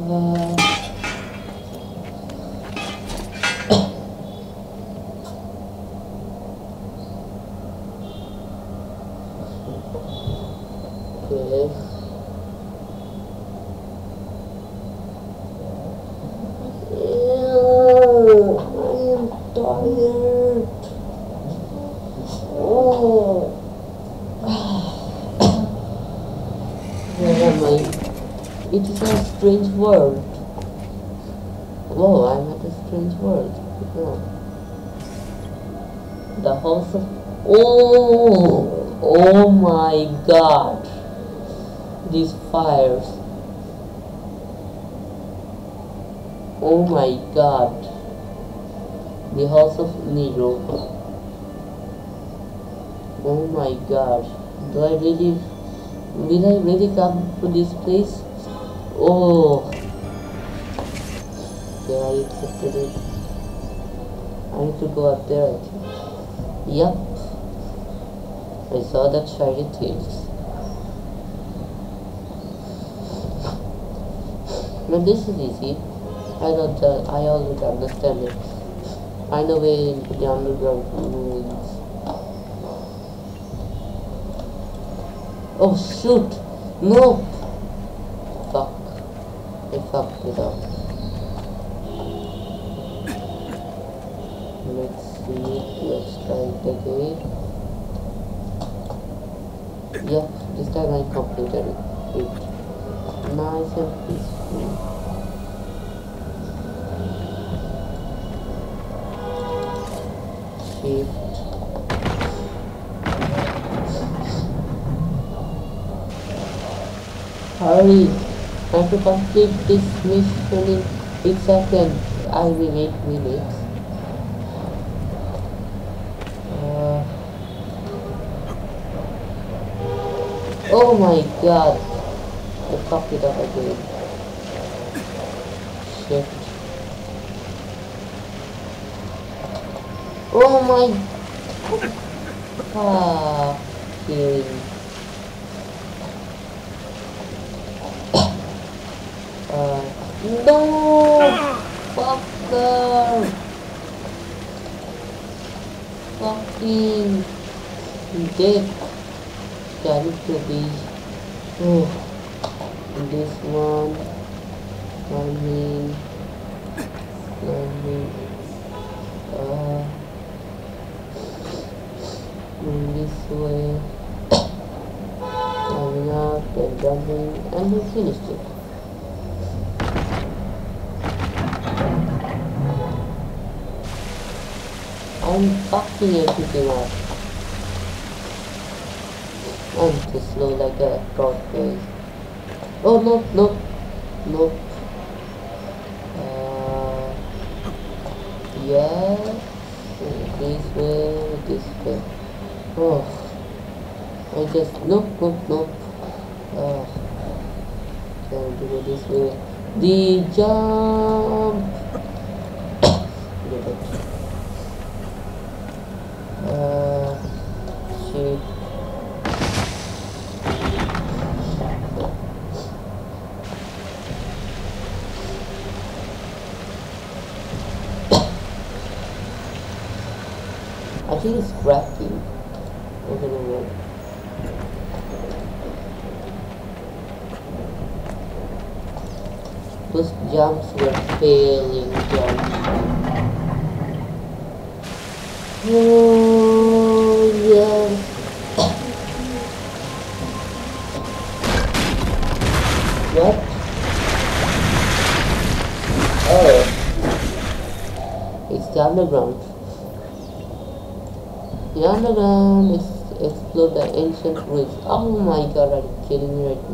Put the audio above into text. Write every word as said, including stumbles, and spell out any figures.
Uh, okay. Ew, I am tired. Oh. Where am I? It is a strange world. Whoa, I'm at a strange world. Oh. The house of... Oh! Oh my god! These fires. Oh my god. The house of Nero. Oh my god. Do I really... Will I really come to this place? Oh. Okay, I accepted it. I need to go up there, I think. Yup. I saw that shiny things. But this is easy. I don't, uh, I already understand it. I know way into the underground ruins. Oh shoot! No! Fuck. I fucked it up. Let's see. Let's try it again. Yep, this time I completed it. Nice and peaceful. Shift. Hurry! I have to complete this mission in eight seconds. I will eight minutes. Uh, oh my god! I fucked it up again. Shit. Oh my... Ah, okay. Uh, no! Fucker! Fucking dead. Got it to be. Oh, this one. I mean, I mean, uh, this way. Coming up and jumping, and we finished it. I'm fucking everything up. I'm too slow like a tortoise. Oh no, no, no. Uh, yes. This way, this way. Oh, I just nope, nope, nope. Uh, can't do it this way. The jump. Uh, shit. I think it's crafting. I don't know what. Those jumps were failing jumps. Oh yes. What? Oh, it's the underground. The underground is explore the ancient ruins. Oh my god, are you kidding me right